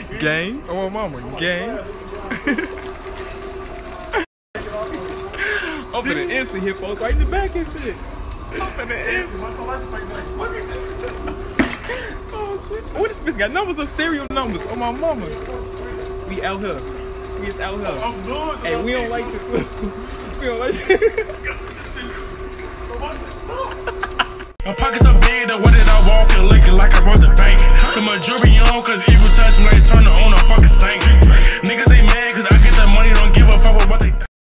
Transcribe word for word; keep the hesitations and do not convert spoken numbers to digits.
Gang. Oh, my mama. Gang. I'm finna instant hit folks right in the back and shit. I'm finna instant. Oh, shit. What this bitch got numbers or serial numbers? Oh, my mama. We out here. We just out here. Hey, we don't like this. We don't like this. My pockets so big that what did I walk and looking like I brought the bank. So my jewelry on, cause